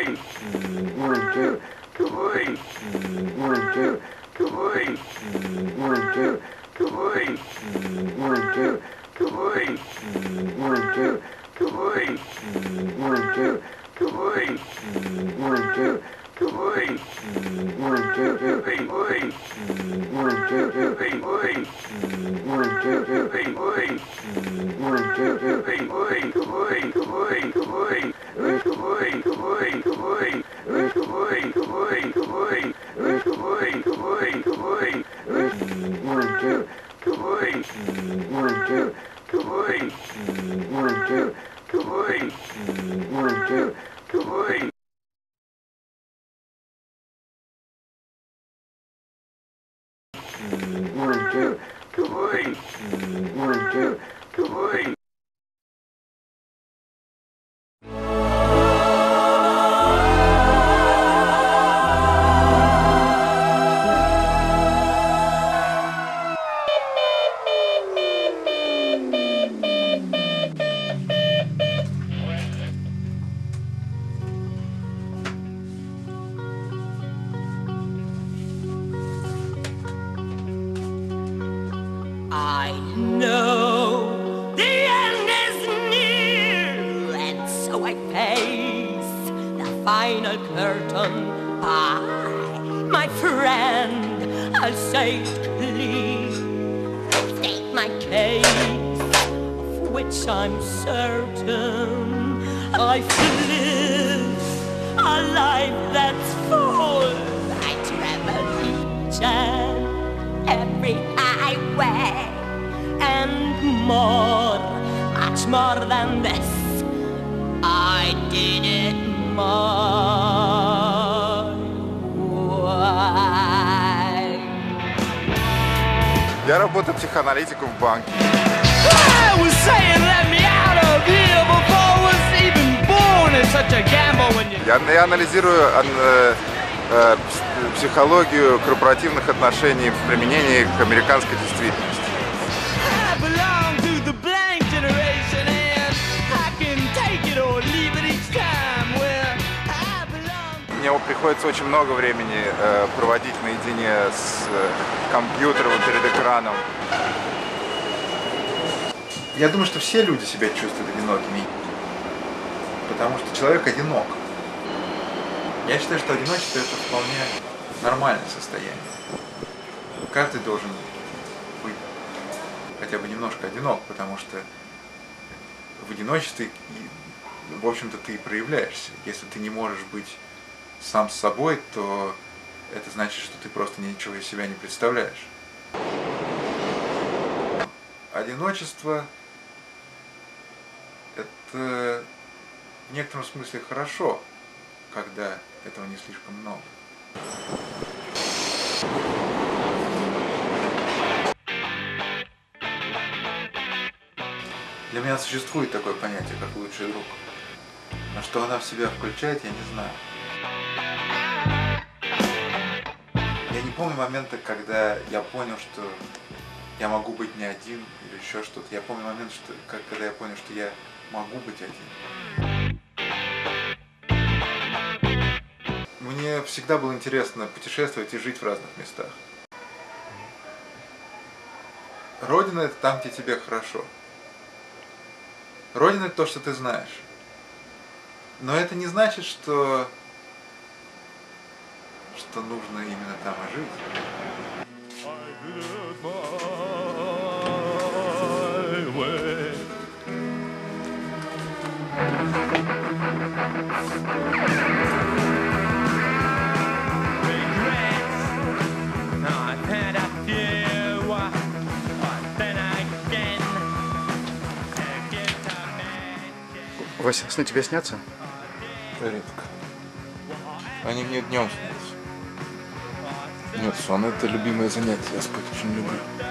I know the end is near, and so I face the final curtain. My friend, I'll say it clear, state my case, of which I'm certain. I've lived a life that's full. I travel each and every highway, and more, much more than this, I did it my way. Я работаю психоаналитиком в банке. I was saying, let me out of here before I was even born. It's such a gamble when you... Я анализирую психологию корпоративных отношений в применении к американской действительности. I belong to the blank generation, and I can take it or leave it each time. Well, I belong... Мне приходится очень много времени проводить наедине с компьютером перед экраном. Я думаю, что все люди себя чувствуют одинокими, потому что человек одинок. Я считаю, что одиночество — это вполне нормальное состояние. Каждый должен быть хотя бы немножко одинок, потому что в одиночестве, в общем-то, ты и проявляешься. Если ты не можешь быть сам с собой, то это значит, что ты просто ничего из себя не представляешь. Одиночество — это в некотором смысле хорошо, когда этого не слишком много. Для меня существует такое понятие, как лучший друг. Но что она в себя включает, я не знаю. Я не помню момента, когда я понял, что я могу быть не один или еще что-то. Я помню момент, когда я понял, что я могу быть один. Мне всегда было интересно путешествовать и жить в разных местах. Родина — это там, где тебе хорошо. Родина — это то, что ты знаешь. Но это не значит, что нужно именно там и жить. Вася, сны тебе снятся? Редко. Они мне днем снятся. Нет, сон — это любимое занятие, я спать очень люблю.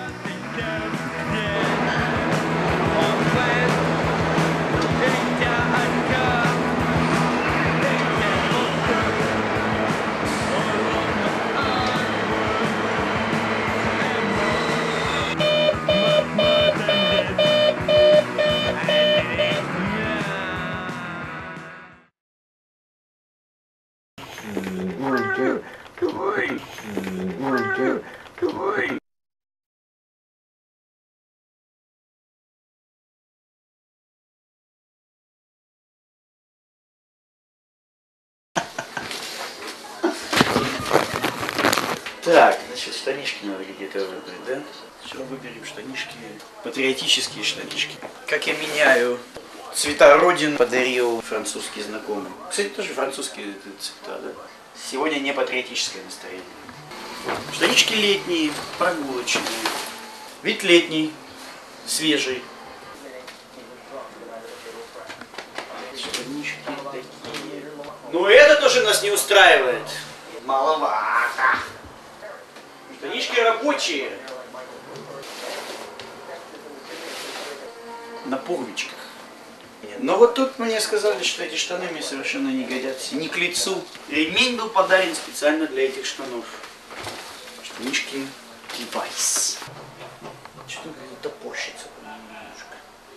Так, значит, штанишки надо где-то выбрать, да? Все, выберем штанишки. Патриотические штанишки. Как я меняю цвета Родины, подарил французский знакомый. Кстати, тоже французские цвета, да? Сегодня не патриотическое настроение. Штанишки летние, прогулочные. Вид летний, свежий. Штанишки такие. Ну это тоже нас не устраивает. Маловато. Штанишки рабочие. На пуговичках. Но вот тут мне сказали, что эти штаны мне совершенно не годятся. Не к лицу. Ремень был подарен специально для этих штанов. Штанишки Levi's. Что-то топорщится немножко.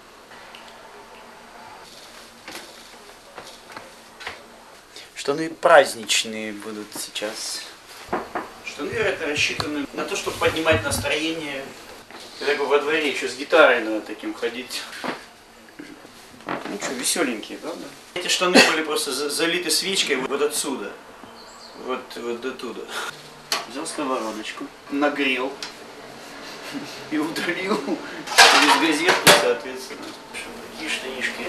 Штаны праздничные будут сейчас. Штаны это рассчитаны на то, чтобы поднимать настроение. Когда во дворе еще с гитарой надо таким ходить. Ну что, веселенькие, правда? Эти штаны были просто залиты свечкой вот отсюда. Вот до туда. Взял сковородочку, нагрел и удалил через газетку, соответственно. Такие штанишки.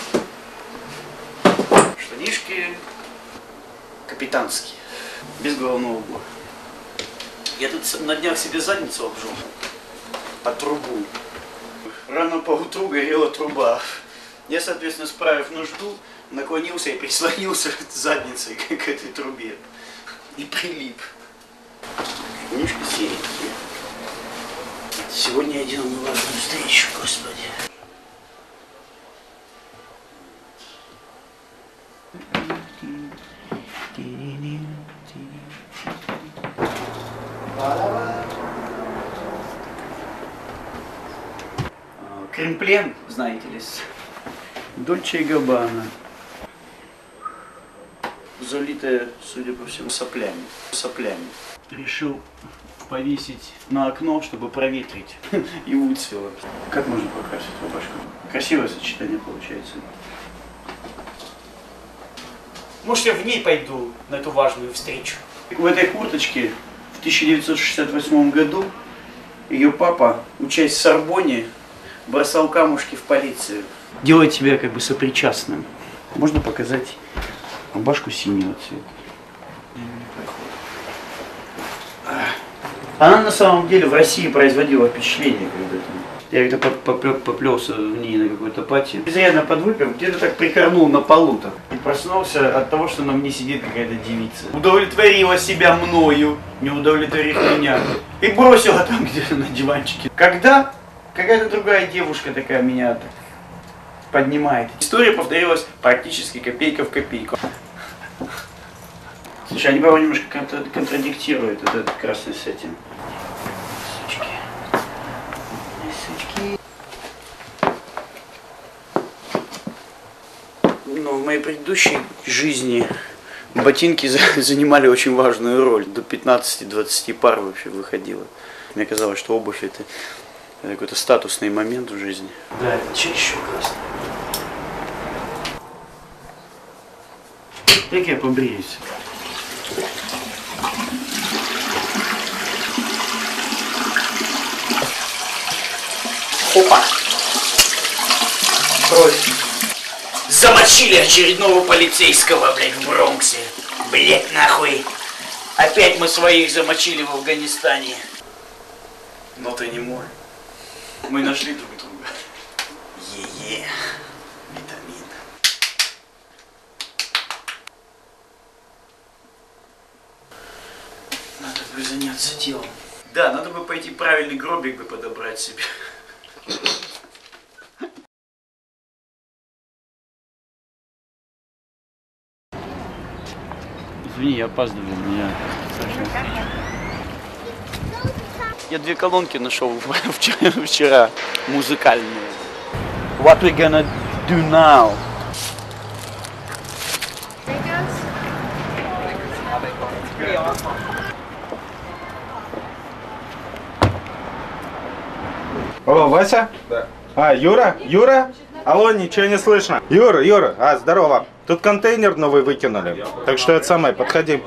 Штанишки капитанские, без головного убора. Я тут на днях себе задницу обжег от трубу. Рано поутру горела труба. Я, соответственно, справив нужду, наклонился и прислонился задницей к этой трубе. И прилип. Штанишки серенькие. Сегодня я делал важную встречу, Господи. Кремплен, знаете ли, Дольче и Габбана. Залитая, судя по всему, соплями. Решил повесить на окно, чтобы проветрить и выцвело. Как можно покрасить рубашку? Красивое сочетание получается. Может, я в ней пойду на эту важную встречу? В этой курточке в 1968 году ее папа, учась в Сорбонне, бросал камушки в полицию. Делает тебя как бы сопричастным. Можно показать рубашку синего цвета. Она на самом деле в России производила впечатление когда-то. Я где-то поплелся в ней на какой-то пати. Изрядно подвыпив, где-то так прикорнул на полу так. И проснулся от того, что на мне сидит какая-то девица. Удовлетворила себя мною, не удовлетворив меня. И бросила там где-то на диванчике. Когда какая-то другая девушка такая меня так поднимает. История повторилась практически копейка в копейку. Слушай, они, по-моему, немножко контрадиктируют этот красный с этим. Сучки. Сучки. Но в моей предыдущей жизни ботинки занимали очень важную роль. До 15-20 пар вообще выходило. Мне казалось, что обувь это какой-то статусный момент в жизни. Да, это чаще красный. Как я побреюсь? Опа! Кровь. Замочили очередного полицейского, блядь, в Бронксе. Блядь, нахуй. Опять мы своих замочили в Афганистане. Но ты не мой. Мы нашли друг друга. Е-е. Витамин. Надо бы заняться делом. Да, надо бы пойти правильный гробик бы подобрать себе. Извини, я опаздываю, меня... Я 2 колонки нашел вчера, музыкальные. What we gonna do now? Алло, Вася? Да. А, Юра? Юра? Алло, ничего не слышно. Юра, здорово. Тут контейнер новый выкинули. Так что это самое, подходи.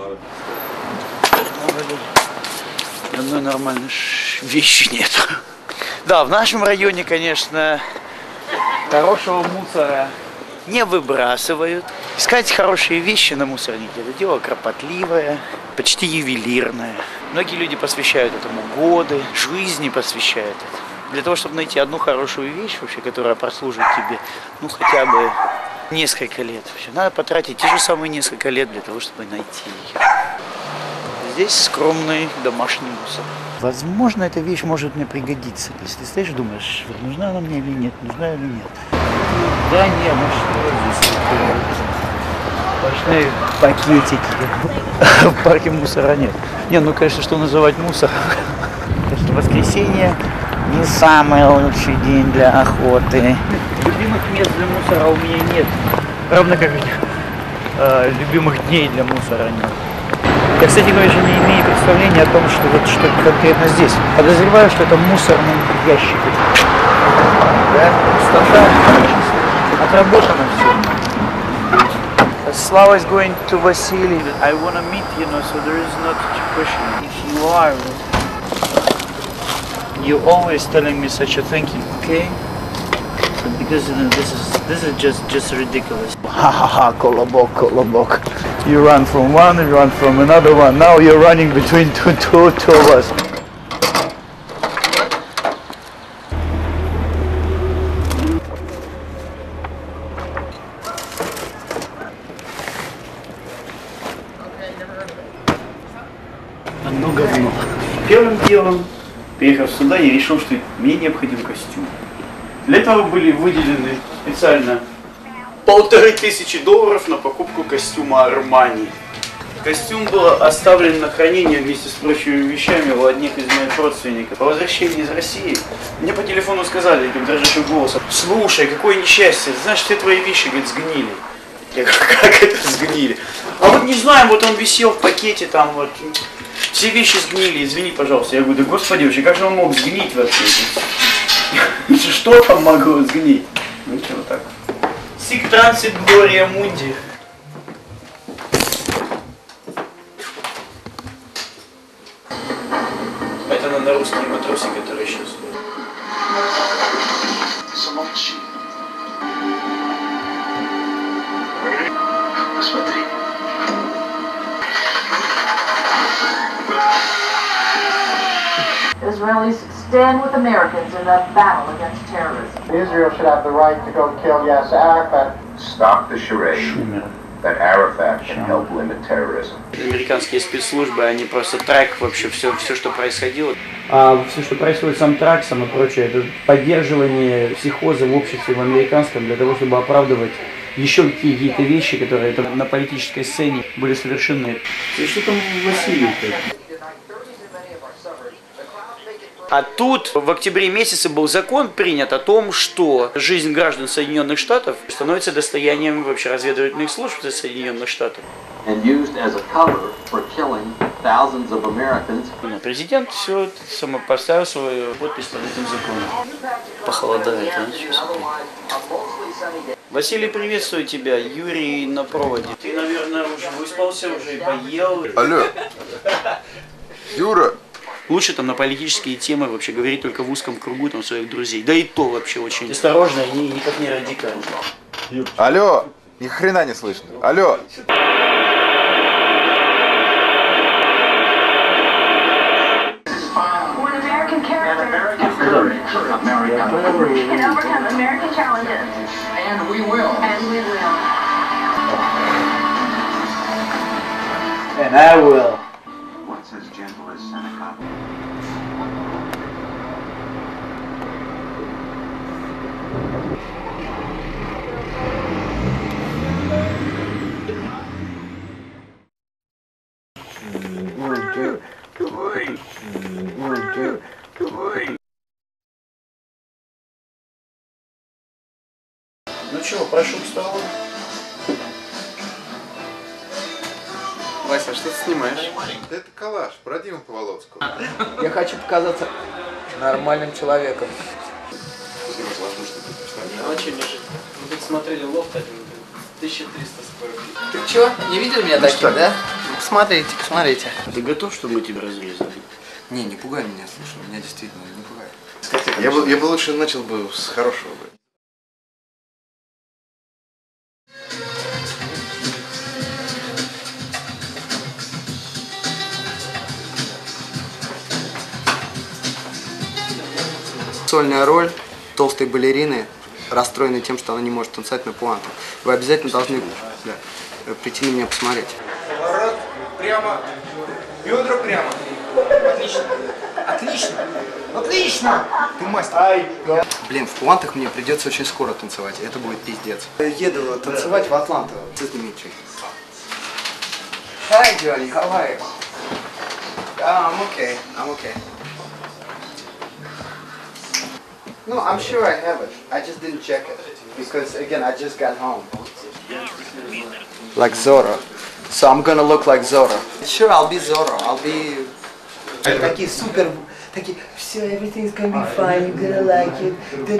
Одной нормальной вещи нет. Да, в нашем районе, конечно, хорошего мусора не выбрасывают. Искать хорошие вещи на мусорнике – это дело кропотливое, почти ювелирное. Многие люди посвящают этому годы, жизни посвящают это. Для того, чтобы найти одну хорошую вещь, вообще, которая прослужит тебе, ну, хотя бы несколько лет. Вообще, надо потратить те же самые несколько лет для того, чтобы найти ее. Здесь скромный домашний мусор. Возможно, эта вещь может мне пригодиться. Если ты стоишь и думаешь, нужна она мне или нет, нужна или нет. Да нет, ну что здесь? Сплошные пакетики. В парке мусора нет. Не, ну, конечно, что называть мусор? Конечно, воскресенье не самый лучший день для охоты. Любимых мест для мусора у меня нет. Равно как любимых дней для мусора нет. Я, кстати говоря, же не имею представления о том, что конкретно здесь. Подозреваю, что это мусорный ящик. Да? Стандартно. Отработано все. Slava is going to Vasily. I want to meet, so there is not such a question. If you are, you're always telling me such a thinking, okay? So because this is just ridiculous. Ha ha ha, kolobok. You run from one, you run from another one. Now you're running between two of us. Одно говно. Первым делом, приехав сюда, я решил, что мне необходим костюм. Для этого были выделены специально $1500 на покупку костюма Armani. Костюм был оставлен на хранение вместе с прочими вещами у одних из моих родственников. По возвращении из России мне по телефону сказали, как дрожащим голосом: слушай, какое несчастье, знаешь, все твои вещи, говорит, сгнили. Я говорю, как это сгнили? А вот не знаю, вот он висел в пакете там вот. Все вещи сгнили, извини, пожалуйста. Я говорю, да господи, вообще, как же он мог сгнить вообще? Что там могло сгнить? Ну что, вот так. Sic transit gloria mundi. Это на русские матросы, которые сейчас. Замолчи. Посмотри. Israelis stand with Americans in the battle against terrorism. Israel should have the right to go kill Yasser Arafat. Stop the charade that Arafat can help limit terrorism. Американские спецслужбы, они просто трек вообще все, что происходило. А все, что происходит сам траксом и прочее, это поддерживание психоза в обществе в американском для того, чтобы оправдывать еще какие-то вещи, которые на политической сцене были совершены. И что там Василий-то? А тут в октябре месяце был закон принят о том, что жизнь граждан Соединенных Штатов становится достоянием вообще разведывательных служб Соединенных Штатов. Президент все поставил свою подпись под этим законом. Похолодает, а? Василий, приветствую тебя. Юрий на проводе. Ты, наверное, уже выспался, уже и поел. Алло, Юра. Лучше там на политические темы вообще говорить только в узком кругу там своих друзей. Да и то вообще очень осторожно и никак не радикально. Алло, ни хрена не слышно. Алло. And I will. What's as gentle as Seneca? Ну чего, прошу к столу. Вася, что ты снимаешь? Да это коллаж про Диму Поволоцкого. Я хочу показаться нормальным человеком. Очень неожиданно. Мы тут смотрели лофт один, 1300 сколько. Ты чё, не видел меня таким, да? Ну, посмотрите, посмотрите. Ты готов, чтобы мы тебя разрезали? Не пугай меня, слушай, меня действительно не пугай. Я бы лучше начал бы с хорошего бы. Сольная роль толстой балерины, расстроенной тем, что она не может танцевать на пуантах. Вы обязательно должны прийти на меня посмотреть. Поворот прямо, бедра прямо. Отлично. Отлично. Отлично. Ты мастер. Блин, в пуантах мне придется очень скоро танцевать, это будет пиздец. Я еду танцевать в Атланту с Дмитрием. Hi, Johnny, how are you? I'm okay, I'm okay. No, I'm sure I have it. I just didn't check it. Because, again, I just got home. Like Zorro. So I'm gonna look like Zorro. Sure, I'll be Zorro. I'll be... Такие супер... Такие... Все, everything's gonna be fine, you're gonna like it.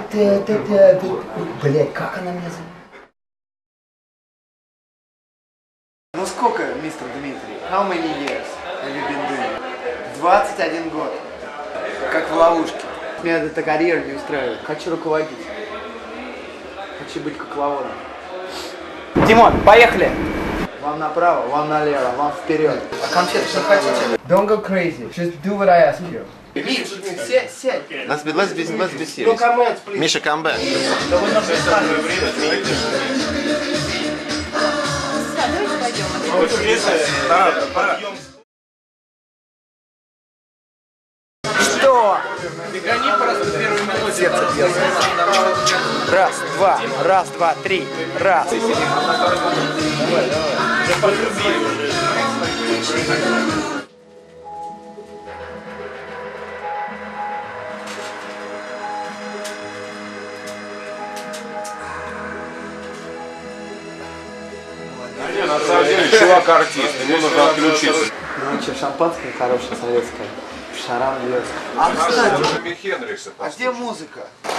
Блять, как она меня зовут? Ну сколько, мистер Дмитрий? How many years have you been doing? 21 год. Как в ловушке. Меня эта карьера не устраивает. Хочу руководить. Хочу быть кукловодом. Димон, поехали. Вам направо, вам налево, вам вперед. А конфеты что хотите? Don't go crazy. Just do what I ask you. Миш, сядь. Let's be serious. Миша, come back. Что? Гони просто первую минуту. Сердце бьется. Раз, два, три. Раз. Давай. Да подруби уже. Не, на самом деле, чувак артист, ему нужно отключиться. Ну что, шампанское хорошее, советское. Шарам льется. А, кстати, а где музыка?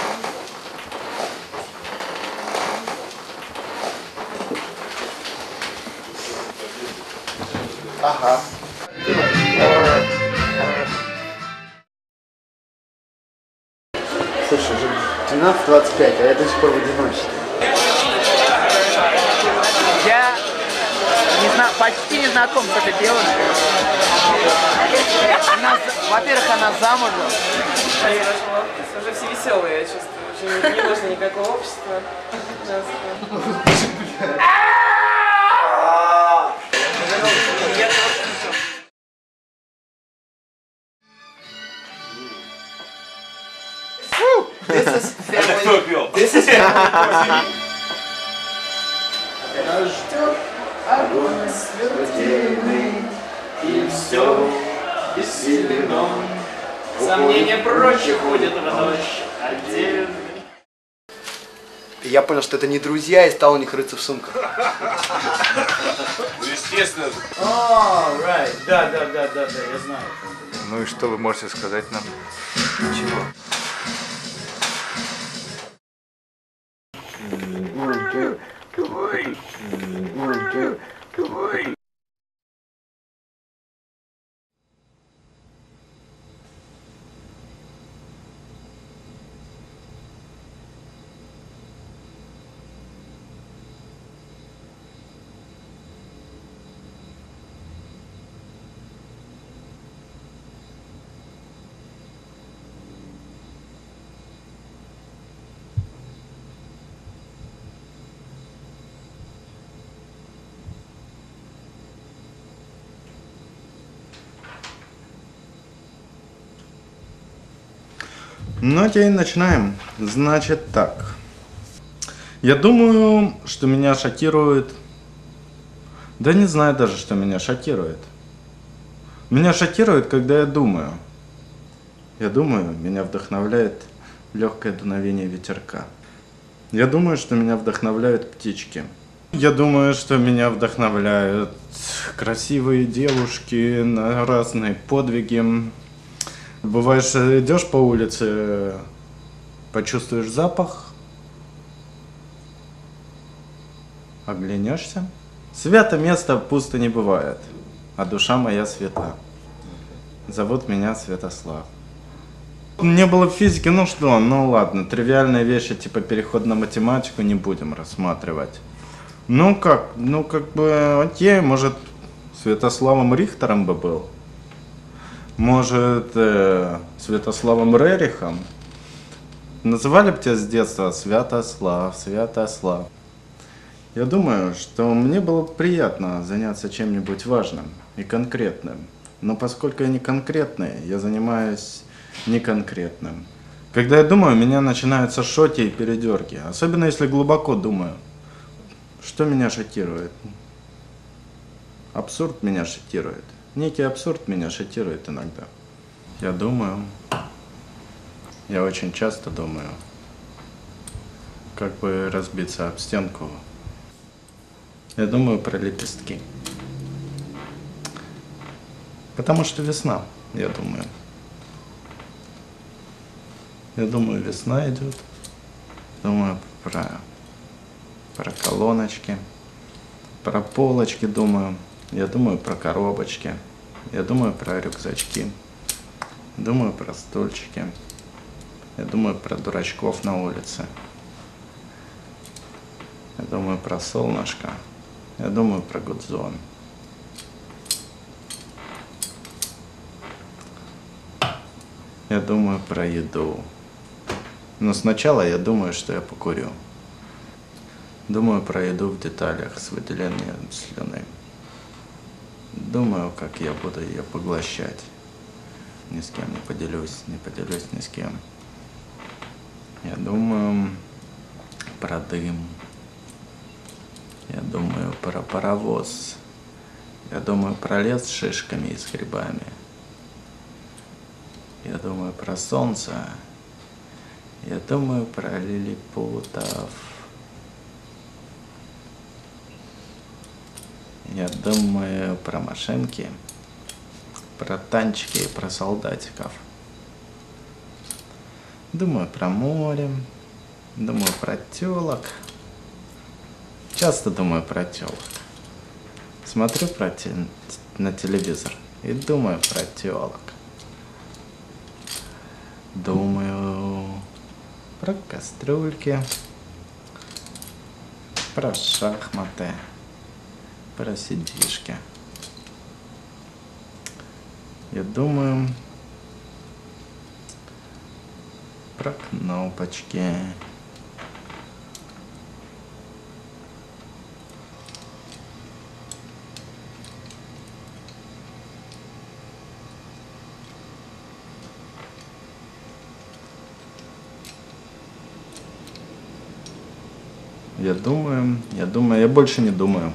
Ага. 12:25, а я до сих пор в одиночестве. Я почти не знаком с этой девушкой. Во-первых, она замужем. Уже все веселые, я чувствую. Уже не нужно никакого общества. This is family. This is family. Ждет огонь смертельный, и все бессилен он. Сомнения прочь уходят в ночь отдельно. Я понял, что это не друзья, и стал у них рыться в сумках. Ну, естественно. Right. Да, я знаю. Ну и что вы можете сказать нам? Ничего. Ну, окей, начинаем. Значит так. Я думаю, что меня шокирует... Да не знаю даже, что меня шокирует. Меня шокирует, когда я думаю. Я думаю, меня вдохновляет легкое дуновение ветерка. Я думаю, что меня вдохновляют птички. Я думаю, что меня вдохновляют красивые девушки на разные подвиги. Бываешь, идешь по улице, почувствуешь запах, оглянешься. Свято место пусто не бывает, а душа моя свята. Зовут меня Святослав. Не было физики, ну что, ну ладно, тривиальные вещи типа переход на математику не будем рассматривать. Ну как бы, окей, может, Святославом Рихтером бы был. Может, Святославом Рерихом. Называли бы тебя с детства Святослав, Святослав. Я думаю, что мне было бы приятно заняться чем-нибудь важным и конкретным. Но поскольку я не конкретный, я занимаюсь неконкретным. Когда я думаю, у меня начинаются шоки и передерки. Особенно если глубоко думаю. Что меня шокирует? Абсурд меня шокирует. Некий абсурд меня шокирует иногда. Я думаю, я очень часто думаю, как бы разбиться об стенку. Я думаю про лепестки. Потому что весна, я думаю. Я думаю, весна идет. Думаю про колоночки, про полочки думаю. Я думаю про коробочки. Я думаю про рюкзачки. Думаю про стульчики. Я думаю про дурачков на улице. Я думаю про солнышко. Я думаю про Гудзон. Я думаю про еду. Но сначала я думаю, что я покурю. Думаю про еду в деталях с выделением слюны. Думаю, как я буду ее поглощать. Ни с кем не поделюсь ни с кем. Я думаю про дым. Я думаю про паровоз. Я думаю про лес с шишками и с грибами. Я думаю про солнце. Я думаю про лилипутов. Я думаю про машинки, про танчики и про солдатиков. Думаю про море, думаю про тёлок. Часто думаю про тёлок. Смотрю на телевизор и думаю про тёлок. Думаю про кастрюльки, про шахматы, про сидишки. Я думаю про кнопочки. Я больше не думаю.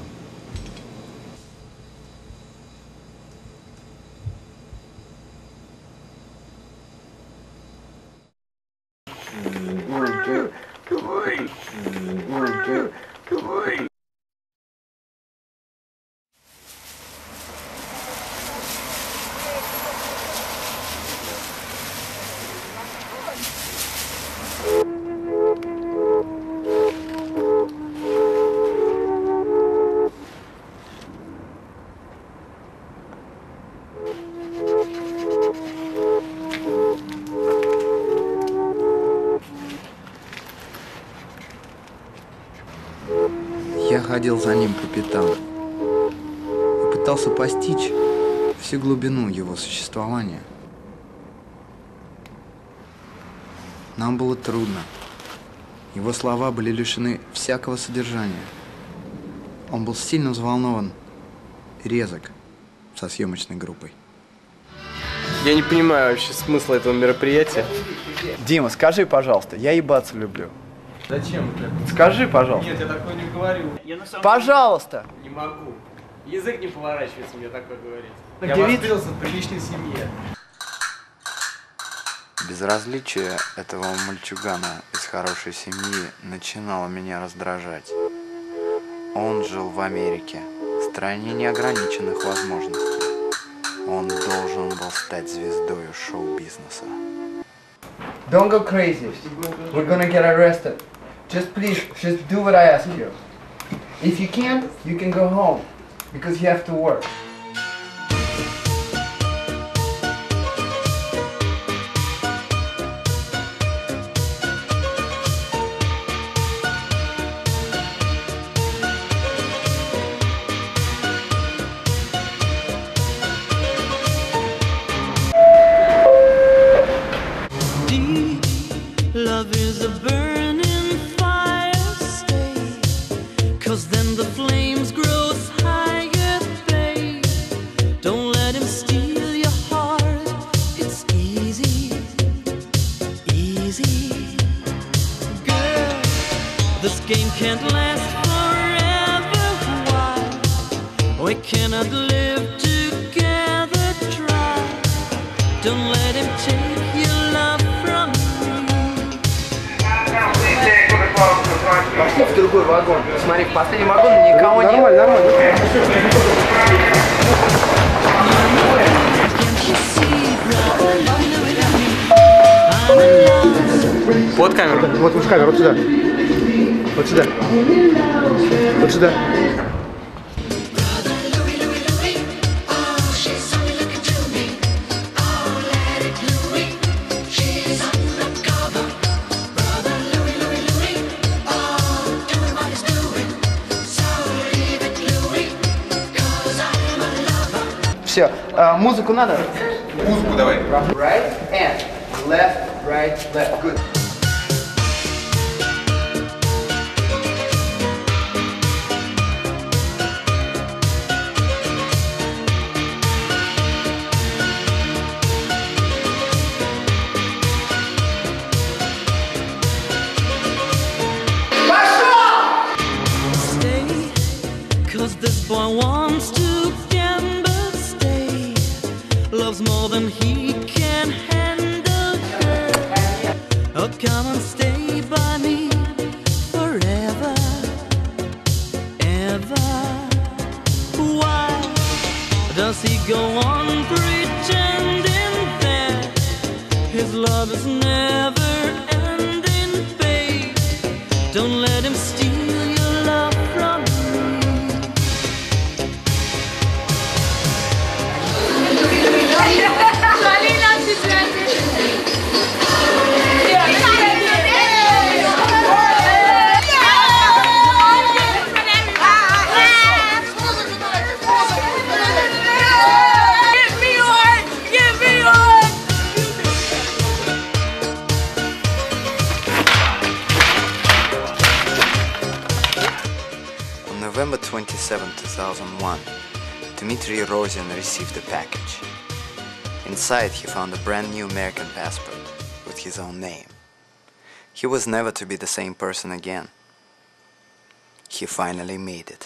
Я ходил за ним по пятам и пытался постичь всю глубину его существования. Нам было трудно. Его слова были лишены всякого содержания. Он был сильно взволнован и резок со съемочной группой. Я не понимаю вообще смысла этого мероприятия. Дима, скажи, пожалуйста, я ебаться люблю. Зачем это? Скажи, пожалуйста. Нет, я такое не говорю. Пожалуйста! Не могу. Язык не поворачивается мне такое говорить. Я Я воспитывался в приличной семье. Безразличие этого мальчугана из хорошей семьи начинало меня раздражать. Он жил в Америке, в стране неограниченных возможностей. Он должен был стать звездой шоу-бизнеса. Don't go crazy. We're gonna get arrested. Just please, just do what I ask you. If you can't, you can go home because you have to work. Love is a burning fire, stay, 'cause then the flames grow higher, babe. Don't let him steal your heart, it's easy, easy. Girl, this game can't last forever, why? We cannot live together, try. Don't let him take your love from me. Пошли в другой вагон. Смотри, в последний вагон никого нет. Нормально. Вот камеру. Вот в камеру, вот сюда. Вот сюда. Вот сюда. Все, музыку надо? Музыку давай. Right and left, right, left. Good. Stay, 'cause this boy wants to gamble, stay. Loves more than he can handle, girl. Oh, come and stay by me forever, ever. Why does he go on pretending that his love is never ending, babe? Don't let him steal your love from me. On November 27, 2001, Dmitry Rozin received a package. Inside he found a brand new American passport with his own name. He was never to be the same person again. He finally made it.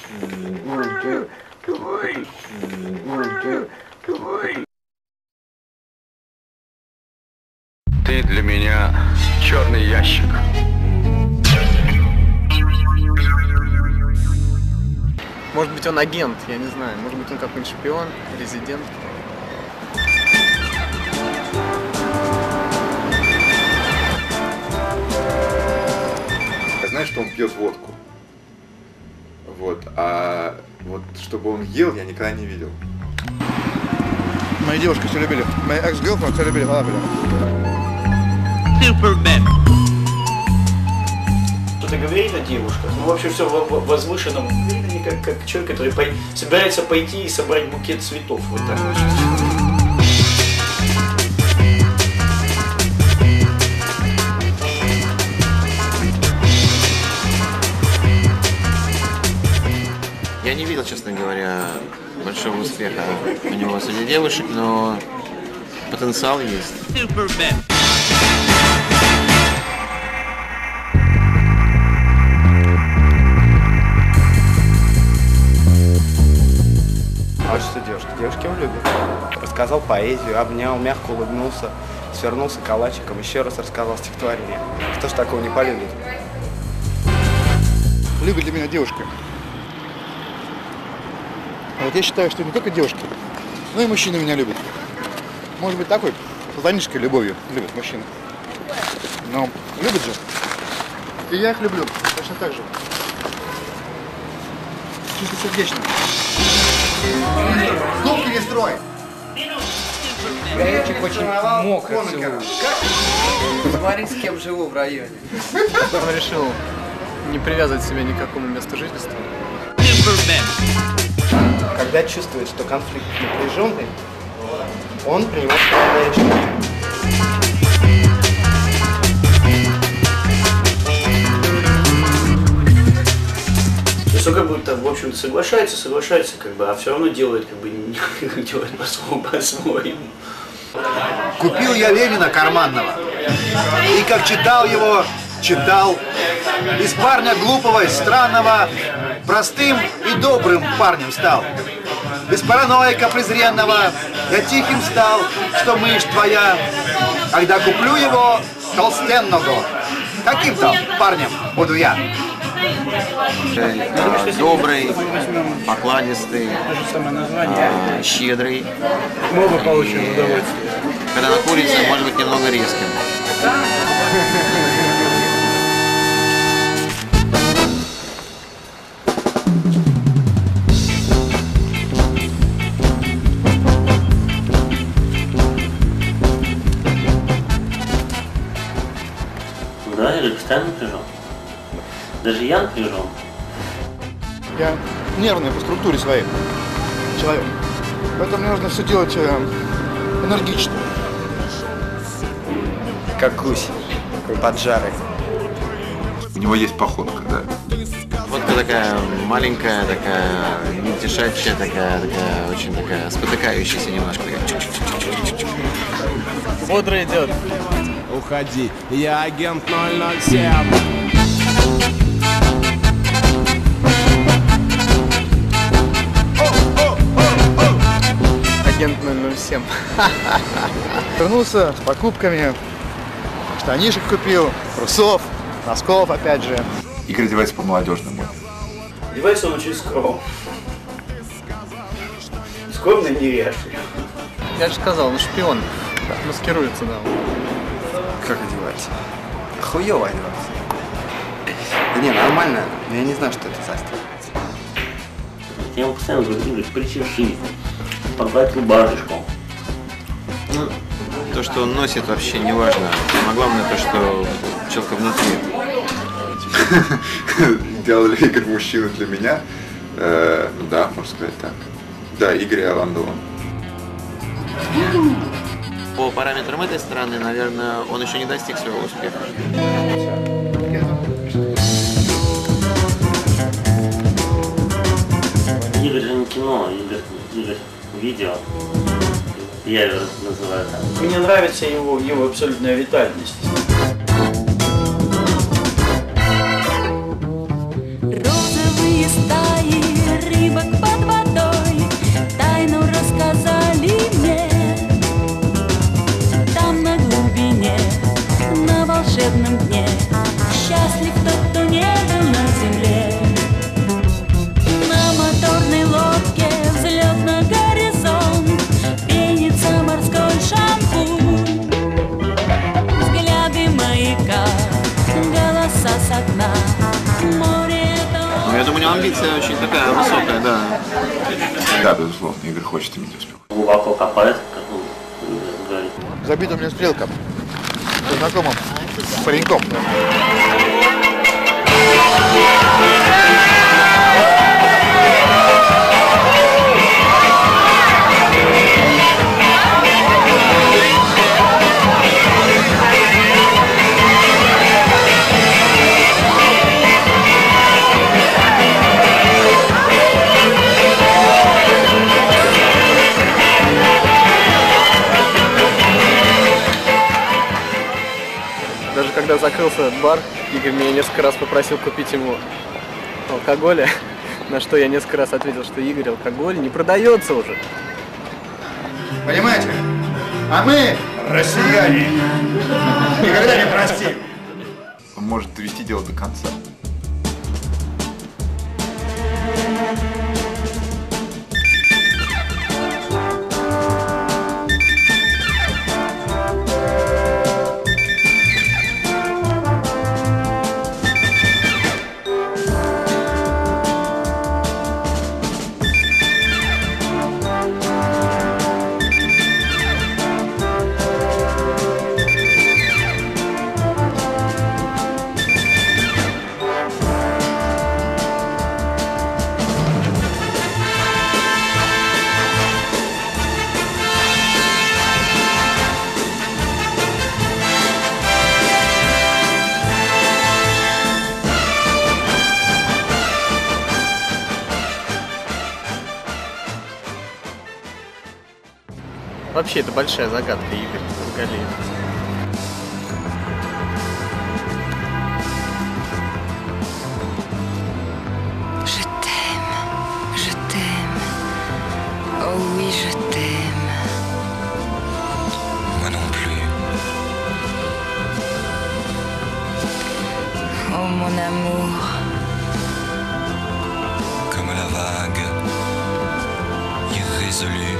Ты для меня черный ящик. Может быть, он агент, я не знаю. Может быть, он какой-нибудь шпион, резидент. Я знаю, что он пьет водку. Вот. А вот чтобы он ел, я никогда не видел. Мои девушки все любили. Мои экс-герлфренд все любили фалафель. Что-то говорит о девушках. Ну, в общем, все возвышенном. Как человек, который собирается пойти и собрать букет цветов. Вот так. Я не видел, честно говоря, большого успеха у него среди девушек, но потенциал есть. А что девушки? Девушки его любят. Рассказал поэзию, обнял, мягко улыбнулся, свернулся калачиком, еще раз рассказал стихотворение. Кто ж такого не полюбит? Любит ли меня девушка? Вот я считаю, что не только девушки, но и мужчины меня любят. Может быть, такой платонической любовью любят мужчины. Но любят же. И я их люблю, точно так же. Чисто сердечно. Сдох или строй? Гаечек очень мокро живу. Смотри, с кем живу в районе. Он решил не привязывать себя ни к какому месту жительства. Когда чувствует, что конфликт напряженный, он принимает правильное решение. То есть он как будто, в общем-то, соглашается, как бы, а все равно делает, как бы, делает по-своему. Купил я Ленина карманного. И как читал его, читал. Из парня глупого и странного простым и добрым парнем стал. Без параноика презренного я тихим стал, что мышь твоя. Когда куплю его толстенного, каким-то парнем буду я. Добрый, покладистый, щедрый. Мы оба получим удовольствие. Когда накурится, может быть немного резким. Да, я же постоянно напряжен. Даже я напряжен. Я нервный по структуре своей человек. Поэтому мне нужно все делать энергично. Как гусь, поджарый. У него есть походка, да. Водка такая маленькая, такая мельтешащая, такая очень такая спотыкающаяся немножко. Бодро идет. Уходи, я агент 007. Агент 007. Вернулся с покупками, штанишек купил, трусов, носков опять же. Игорь одевается по-молодежному. Одевается он очень скромно. Скромно и неряшливо. Я же сказал, он шпион. Маскируется, да. Как одевается? Хуёво одевается. Да не, нормально, но я не знаю, что это за стиль. Я ему постоянно говорю, Игорь, причешись, погладь рубашечку. Ну, то, что он носит, вообще не важно. Самое главное то, что человек внутри. Делали Игорь мужчину для меня. Ну да, можно сказать так. Да, Игорь Аландова. По параметрам этой страны, наверное, он еще не достиг своего успеха. Игорь же не кино, Игорь видео. Я его называю так. Мне нравится его абсолютная витальность. Розовые стаи него амбиция очень такая высокая, да. Да, безусловно, Игорь хочет иметь успех. Глубоко копает, как он говорит. Забит у меня стрелка. Со знакомым пареньком. Даже когда закрылся этот бар, Игорь меня несколько раз попросил купить ему алкоголя, на что я несколько раз ответил, что Игорь, алкоголь не продается уже. Понимаете? А мы, россияне, никогда не простим. Он может довести дело до конца. Вообще, это большая загадка, Игорь Галеев. Je t'aime, oh oui je t'aime. Moi non plus. Oh mon amour. Comme la vague, irrésolue.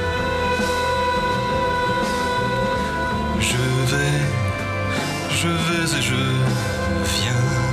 Je vais et je viens.